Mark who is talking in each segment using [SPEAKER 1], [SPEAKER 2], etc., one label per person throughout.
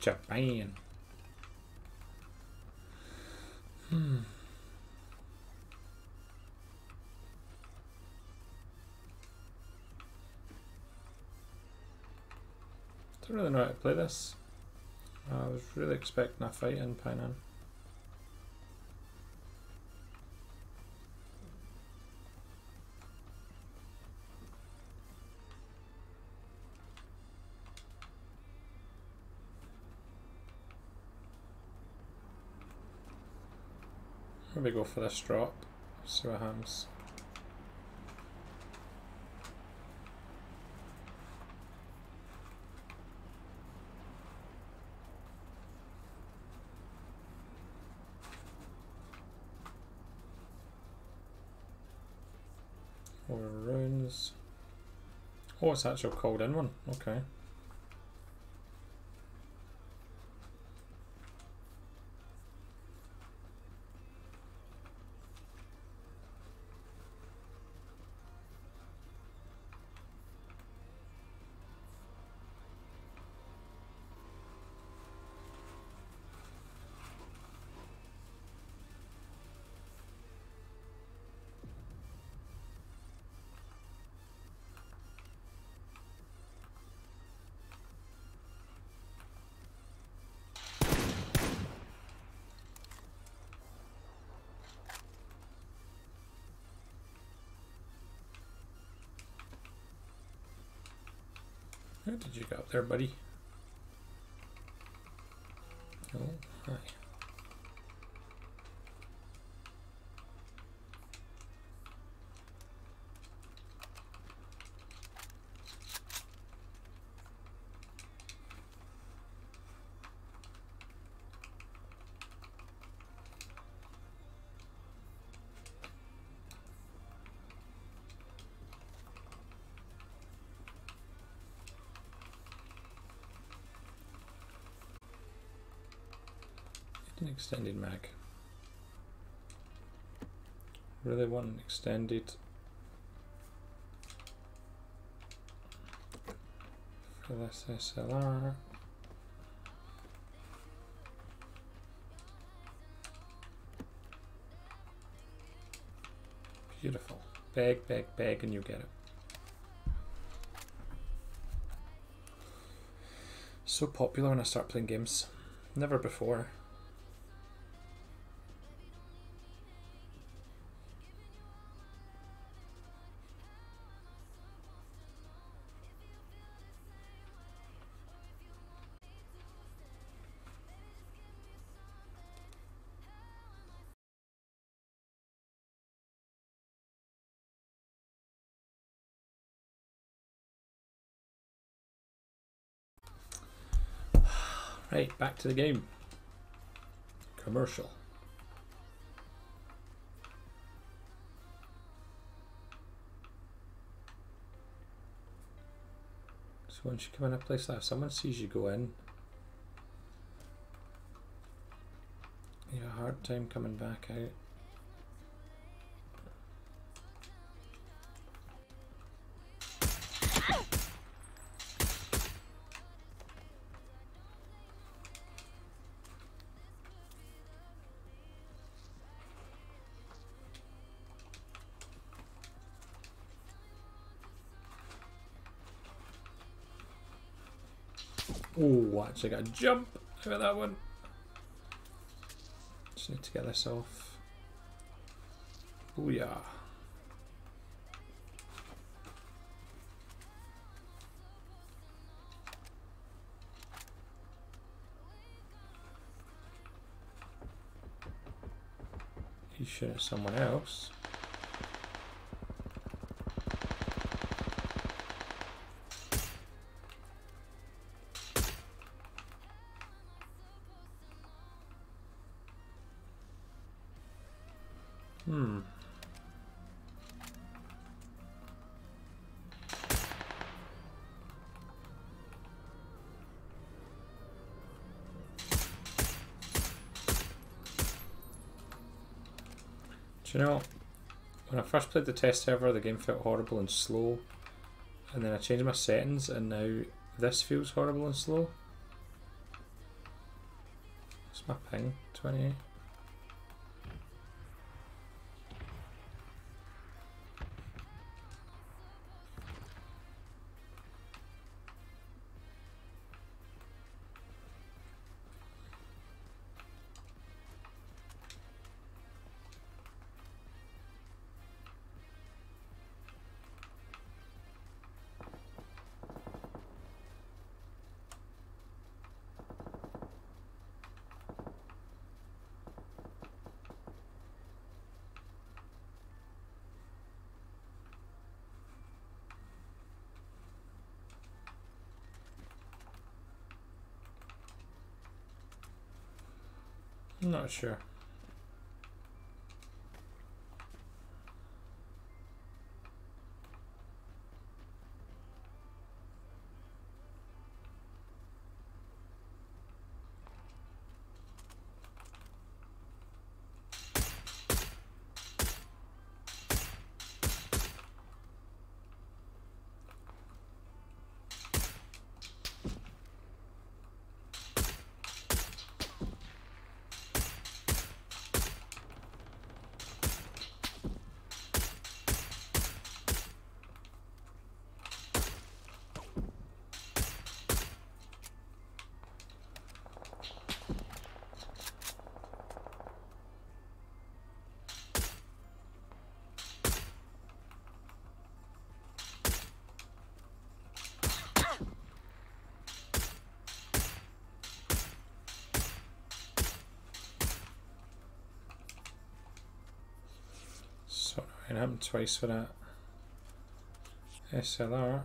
[SPEAKER 1] Japan. Don't really know how to play this. I was really expecting a fight in Painan. Here we go for this drop. See what happens. Over runes. Oh, it's actually called in one. Okay. How did you get up there, buddy? Oh, hi. An extended mag. Really want an extended for this SLR. Beautiful. Beg, beg, beg, and you get it. So popular when I start playing games. Never before. Right, back to the game. Commercial. So once you come in a place like that, if someone sees you go in, you have a hard time coming back out. Oh, actually got a jump out of that one. Just need to get this off. Booyah. He's shooting at someone else. Do you know, when I first played the test server, the game felt horrible and slow, and then I changed my settings and now this feels horrible and slow. What's my ping? 28. I'm not sure. So it happened twice for that SLR.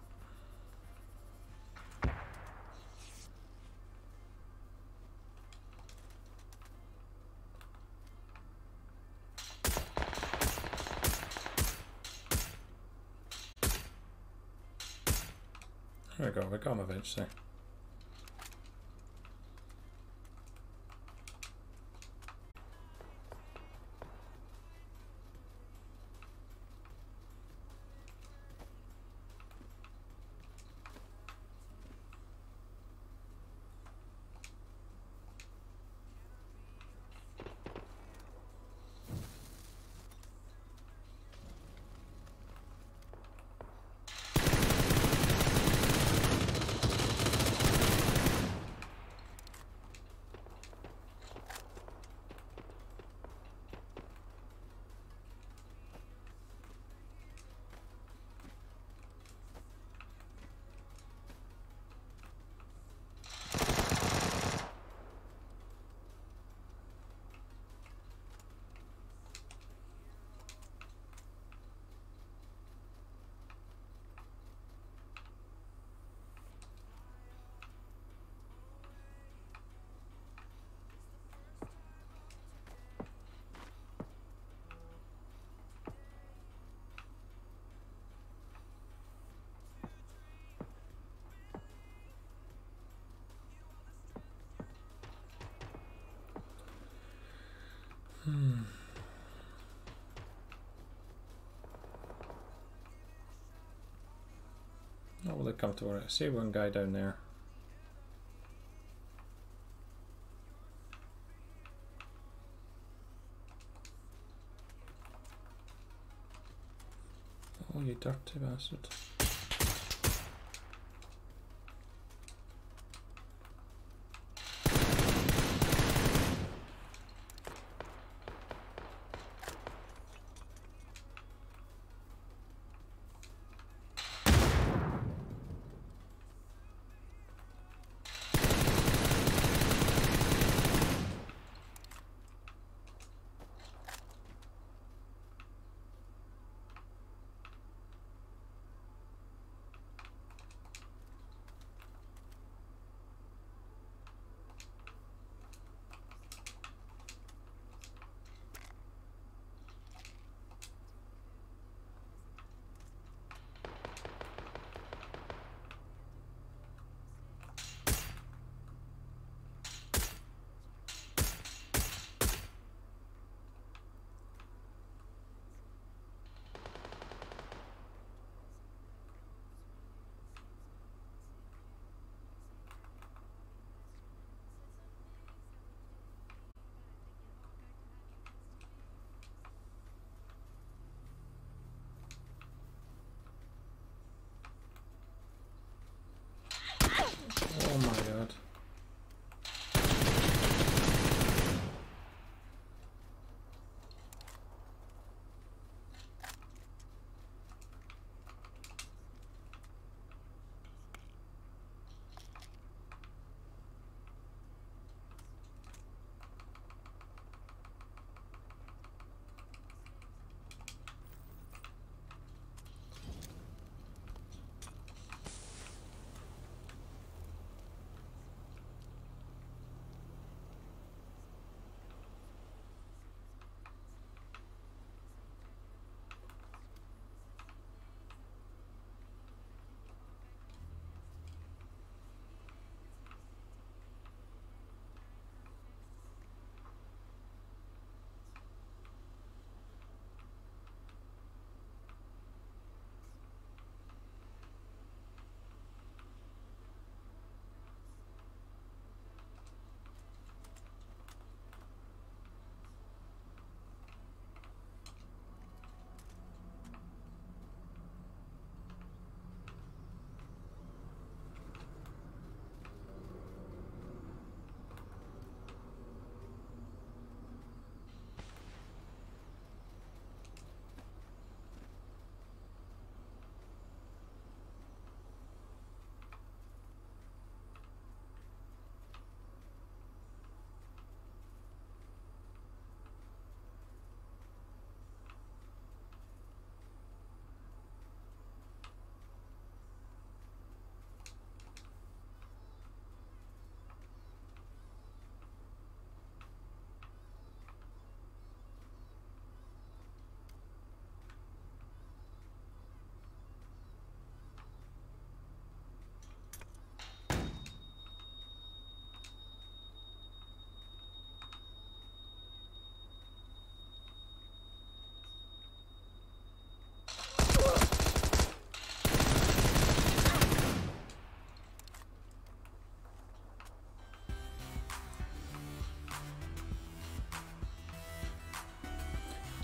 [SPEAKER 1] There we go, we got him eventually. Not really comfortable. I see one guy down there. Oh, you dirty bastard.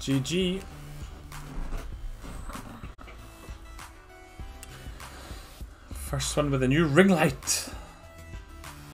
[SPEAKER 1] GG. First one with a new ring light.